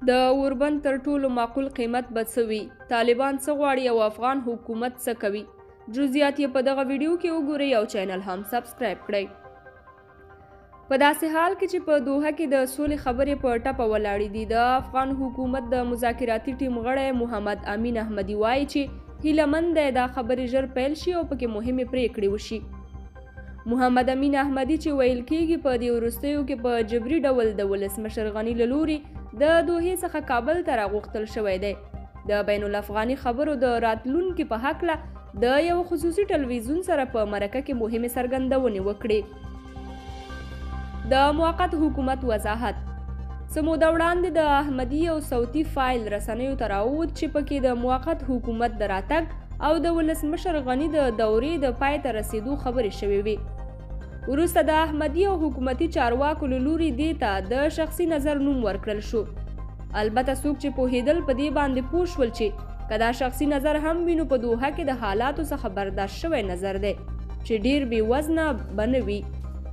د اورب.ند تر ټولو معقول قیمت به څه وي؟ طالبان څه غواړي او افغان حکومت څه کوي؟ جزئیات یې په دغه ویډیو کې وګورئ او چینل هم سبسکرایب کړئ. په داسې حال کې چې په دوحه کې د سولې خبرې په ټپه ولاړې دي، د افغان حکومت د مذاکراتي ټیم غړی محمد امین احمدي وایي چې هیله مند دی دا خبرې ژر پیل شي او پکې مهمې پریکړې وشي. محمد امین احمدي چې ویل کېږي په دې وروستیو کې په جبري ډول د ولسمشر غني له لوري د دوحې څخه کابل ته راغوښتل شوی دی. د بین الافغاني خبرو د راتلونکي په هکله د یو خصوصي ټلویزیون سره په مرکه کې مهمې څرګندونې وکړې. د موقت حکومت وضاحت: څه موده وړاندې د احمدي یو صوتي فایل رسنیو ته راووت چې پکې د موقت حکومت د راتګ او د ولسمشر غني د دورې د پای ته رسیدو خبرې شوې وې. وروسته د احمدي او حکومتي چارواکو له لوري دې ته د شخصي نظر نوم ورکړل شو. البته څوک چې پوهېدل په دې باندې پوه شول چې که دا شخصي نظر هم وي نو په دوحه کې د حالاتو څخه برداشت شوی نظر دی چې ډیر بې وزنه به نه وي.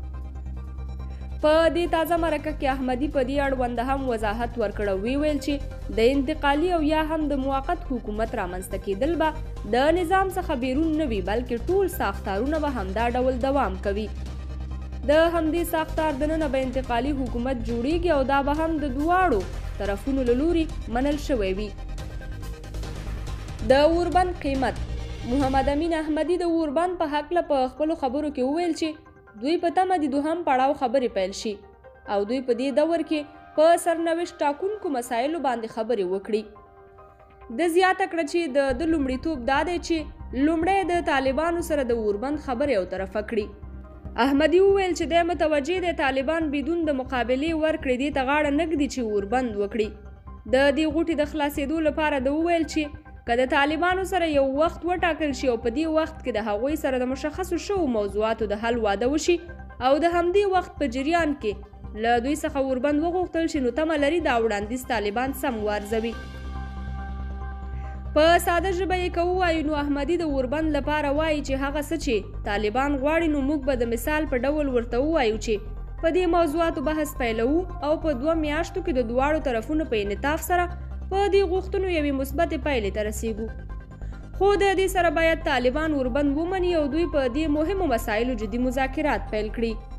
په دې تازه مرکه کې احمدي په دې اړوند هم وضاحت ورکړ او ویل چې د انتقالي او یا هم د موقت حکومت رامنځته کېدل به د نظام څخه بیرون نه وي بلکې ټول ساختارونه به همدا ډول دوام کوي. د همدې ساختار دننه به انتقالي حکومت جوړیږي او دا به هم د دواړو طرفونو له لوري منل شوی وي. د اورب.ند قیمت: محمد امین احمدي د اورب.ند په هکله په خپلو خبرو کې وویل چې دوی په تمه دي دوهم پړاو خبرې پیل شي او دوی په دې دور کې په سرنوشت ټاکونکو مسایلو باندې خبرې وکړي. د زیاته کړه چې د لومړیتوب دا دی چې لومړی د طالبانو سره د اورب.ند خبرې او طرفه کړي. احمدي وویل چې د متوجه د طالبان بدون د مقابلې ورکړې دې ته غاړه نږدي چې اورب.ند وکړي. د دې غوټې د خلاصېدو لپاره د وویل چې که د طالبانو سره یو وخت وټاکل شي او په دې وخت کې د هغوی سره د مشخصو شوو موضوعاتو د حل واده وشي او د همدې وخت په جریان کې له دوی څخه اورب.ند وغوښتل شي نو تمه لري دا وړاندیز طالبان سم وارزوي. په ساده ژبه یې که ووایو نو احمدي د اورب.ند لپاره وایي چې هغه څه چې طالبان غواړي نو موږ به د مثال په ډول ورته ووایو چې په دې موضوعاتو بحث پیلوو او په 2 میاشتو کې د دواړو طرفونو په انعطاف سره په دې غوښتنو یوې مثبتې پایلې ته رسیږو. خو د دې سره باید طالبان اورب.ند ومني او دوی په دې مهمو مسایلو جدي مذاکرات پیل کړي.